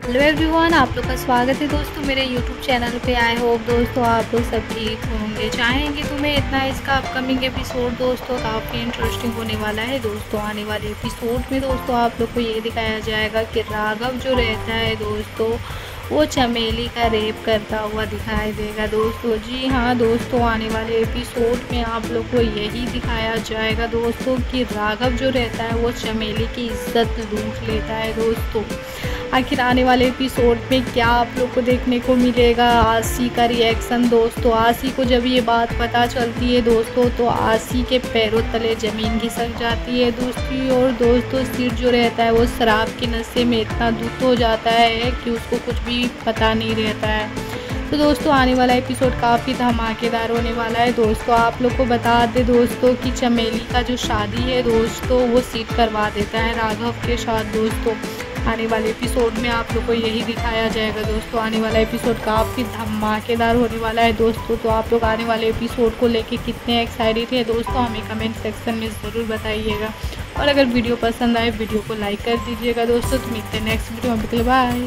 Hello everyone, आप लोग का स्वागत है दोस्तों मेरे यूट्यूब चैनल पे। आई होप दोस्तों आप लोग सब ठीक होंगे। चाहेंगे तो मैं इतना इसका अपकमिंग एपिसोड दोस्तों काफ़ी इंटरेस्टिंग होने वाला है दोस्तों। आने वाले एपिसोड में दोस्तों आप लोग को ये दिखाया जाएगा कि राघव जो रहता है दोस्तों वो चमेली का रेप करता हुआ दिखाई देगा दोस्तों। जी हाँ दोस्तों, आने वाले एपिसोड में आप लोग को यही दिखाया जाएगा दोस्तों कि राघव जो रहता है वो चमेली की इज्जत लूट लेता है दोस्तों। आखिर आने वाले एपिसोड में क्या आप लोग को देखने को मिलेगा, आसी का रिएक्शन दोस्तों। आसी को जब ये बात पता चलती है दोस्तों तो आसी के पैरों तले ज़मीन खिसक जाती है। दूसरी ओर दोस्तों सिर जो रहता है वो शराब के नशे में इतना धुत हो जाता है कि उसको कुछ भी पता नहीं रहता है। तो दोस्तों आने वाला एपिसोड काफ़ी धमाकेदार होने वाला है दोस्तों। आप लोग को बता दें दोस्तों कि चमेली का जो शादी है दोस्तों वो सीट करवा देता है राघव के साथ दोस्तों। आने वाले एपिसोड में आप लोग को यही दिखाया जाएगा दोस्तों। आने वाला एपिसोड काफ़ी धमाकेदार होने वाला है दोस्तों। तो आप लोग आने वाले एपिसोड को लेके कितने एक्साइटेड है दोस्तों हमें कमेंट सेक्शन में ज़रूर बताइएगा। और अगर वीडियो पसंद आए वीडियो को लाइक कर दीजिएगा दोस्तों। तो मिलते हैं नेक्स्ट वीडियो में। बाय।